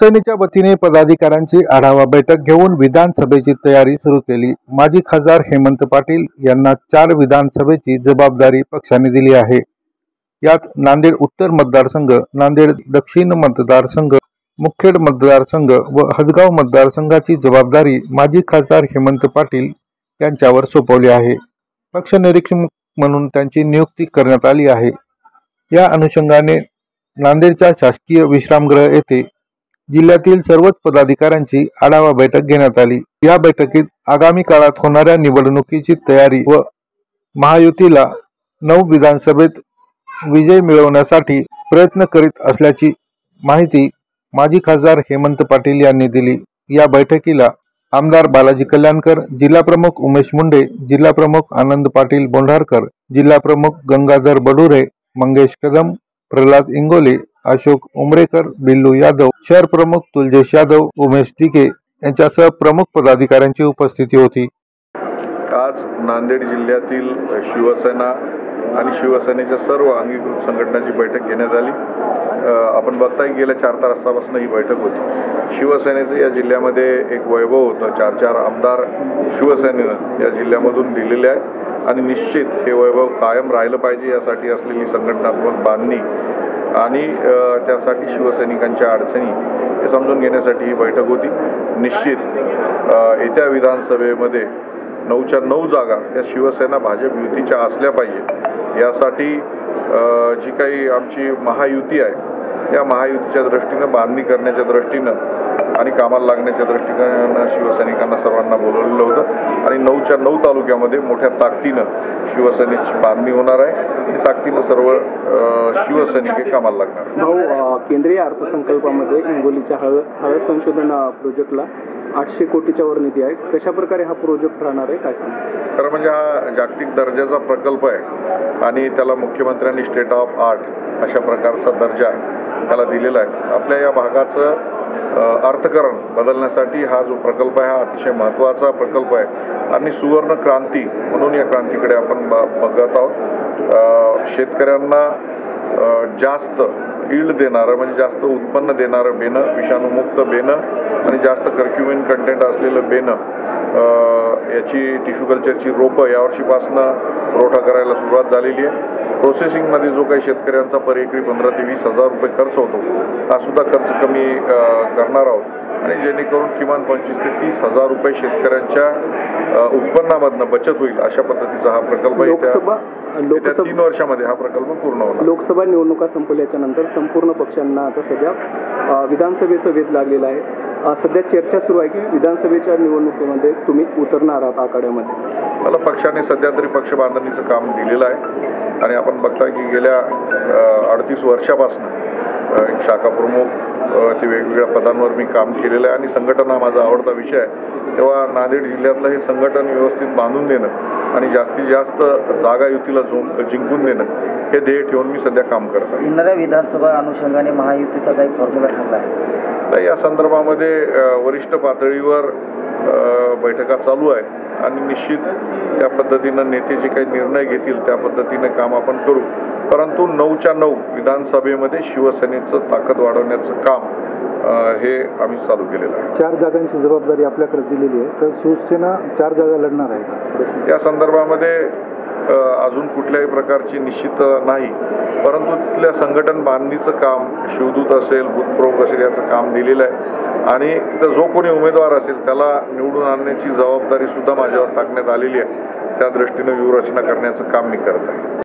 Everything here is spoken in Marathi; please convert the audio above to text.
शिवसेनेच्या वतीने पदाधिकाऱ्यांची आढावा बैठक घेऊन विधानसभेची तयारी सुरू केली। माजी खासदार हेमंत पाटील यांना 4 विधानसभेची जबाबदारी पक्षाने दिली आहे। यात नांदेड उत्तर मतदारसंघ, नांदेड दक्षिण मतदारसंघ, मुखेड मतदारसंघ व हदगाव मतदारसंघाची जबाबदारी माजी खासदार हेमंत पाटील यांच्यावर सोपवली आहे। पक्ष निरीक्षक म्हणून त्यांची नियुक्ती करण्यात आली आहे। या अनुषंगाने नांदेडच्या शासकीय विश्रामगृह येथे जिल्ह्यातील सर्वच पदाधिकाऱ्यांची आढावा बैठक घेण्यात आली। या बैठकीत आगामी काळात होणाऱ्या निवडणुकीची तयारी व महायुतीला 9 विधानसभेत विजय मिळवण्यासाठी प्रयत्न करीत असल्याची माहिती माजी खासदार हेमंत पाटील यांनी दिली। या बैठकीला आमदार बालाजी कल्याणकर, जिल्हाप्रमुख उमेश मुंडे, जिल्हाप्रमुख आनंद पाटील बोंढारकर, जिल्हाप्रमुख गंगाधर बडुरे, मंगेश कदम, प्रल्हाद इंगोले, अशोक उमरेकर, बिल्लू यादव, शहर प्रमुख तुलजेश यादव, उमेश दिघे यांच्यासह प्रमुख पदाधिकाऱ्यांची उपस्थिती होती। आज नांदेड जिल्ह्यातील शिवसेना आणि शिवसेनेच्या सर्व अंगीकृत संघटनांची बैठक घेण्यात आली। आपण बघताय गेल्या 4 तासापासून ही बैठक होती। शिवसेनेचं या जिल्ह्यामध्ये एक वैभव होतं। 4 आमदार शिवसेनेनं या जिल्ह्यामधून दिलेले आहेत आणि निश्चित हे वैभव कायम राहिलं पाहिजे यासाठी असलेली संघटनात्मक बांधणी आणि त्यासाठी शिवसैनिकांच्या अडचणी हे समजून घेण्यासाठी ही बैठक होती। निश्चित येत्या विधानसभेमध्ये 9च्या 9 जागा या शिवसेना भाजप युतीच्या असल्या पाहिजे यासाठी जी काही आमची महायुती आहे या महायुतीच्या दृष्टीनं बांधणी करण्याच्या दृष्टीनं आणि कामाला लागण्याच्या दृष्टीनं शिवसैनिकांना सर्वांना बोलवलेलं होतं आणि 9च्या 9 तालुक्यामध्ये मोठ्या ताकदीनं शिवसेनेची बांधणी होणार आहे आणि ताकदीनं सर्व शिवसैनिक कामाला लागणार। भाऊ, केंद्रीय अर्थसंकल्पामध्ये हिंगोलीच्या हळद संशोधन प्रोजेक्टला 800 कोटीच्या वर निधी आहे। कशा प्रकारे हा प्रोजेक्ट राहणार आहे काय सांगा? खरं म्हणजे हा जागतिक दर्जाचा प्रकल्प आहे आणि त्याला मुख्यमंत्र्यांनी स्टेट ऑफ आर्ट अशा प्रकारचा दर्जा त्याला दिलेला आहे। आपल्या या भागाचं अर्थकारण बदलण्यासाठी हा जो प्रकल्प आहे हा अतिशय महत्त्वाचा प्रकल्प आहे आणि सुवर्ण क्रांती म्हणून या क्रांतीकडे आपण बघत आहोत। शेतकऱ्यांना जास्त यील्ड देणारं म्हणजे जास्त उत्पन्न देणारं बेणं, विषाणूमुक्त बेणं आणि जास्त कर्क्युमिन कंटेंट असलेलं बेणं याची टिश्यू कल्चरची रोपं यावर्षीपासून पुरवठा करायला सुरुवात झालेली आहे। प्रोसेसिंगमध्ये जो काही शेतकऱ्यांचा पर एकरी 15 ते 20 हजार रुपये खर्च होतो हा सुद्धा खर्च कमी करणार आहोत आणि जेणेकरून किमान 25 ते 30 हजार रुपये शेतकऱ्यांच्या उत्पन्नामधनं बचत होईल अशा पद्धतीचा हा प्रकल्प येत्या 3 वर्षामध्ये हा प्रकल्प पूर्ण होणार। लोकसभा निवडणुका संपल्याच्या नंतर संपूर्ण पक्षांना आता सध्या विधानसभेचं वेध लागलेलं आहे। सध्या चर्चा सुरू आहे की विधानसभेच्या निवडणुकीमध्ये तुम्ही उतरणार आहात आखाड्यामध्ये। मला पक्षाने सध्या तरी पक्ष बांधणीचं काम दिलेलं आहे आणि आपण बघता की गेल्या 38 वर्षापासून एक शाखा प्रमुख ते वेगवेगळ्या पदांवर मी काम केलेलं आहे आणि संघटन हा माझा आवडता विषय आहे। तेव्हा नांदेड जिल्ह्यातलं हे संघटन व्यवस्थित बांधून देणं आणि जास्तीत जास्त जागा युतीला जिंकून देणं हे ध्येय ठेवून मी सध्या काम करत आहे। येणाऱ्या विधानसभा अनुषंगाने महायुतीचा काही फॉर्म्युला ठरला आहे तर या संदर्भामध्ये वरिष्ठ पातळीवर बैठका चालू आहे आणि निश्चित त्या पद्धतीनं नेते जे काही निर्णय घेतील त्या पद्धतीने काम आपण करू। परंतु 9च्या 9 विधानसभेमध्ये शिवसेनेचं ताकद वाढवण्याचं काम हे आम्ही चालू केलेलं आहे। 4 जागांची जबाबदारी आपल्याकडे दिलेली आहे तर शिवसेना 4 जागा लढणार आहे का? या संदर्भामध्ये अजून कुठल्याही प्रकारची निश्चित नाही, परंतु तिथल्या संघटन बांधणीचं काम शिवदूत असेल, बुथप्रमुख असेल याचं काम दिलेलं आहे आणि तिथं जो कोणी उमेदवार असेल त्याला निवडून आणण्याची जबाबदारी सुद्धा माझ्यावर टाकण्यात आलेली आहे। त्या दृष्टीनं व्यूहरचना करण्याचं काम मी करत आहे।